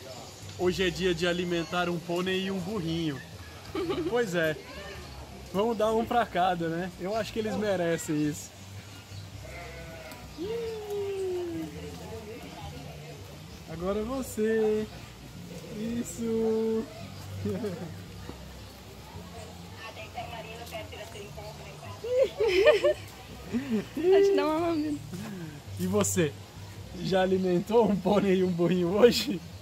Hoje é dia de alimentar um pônei e um burrinho. Pois é. Vamos dar um pra cada, né? Eu acho que eles merecem isso. Agora você. Isso. Pode dar uma lambida. E você? Já alimentou um pônei e um burrinho hoje?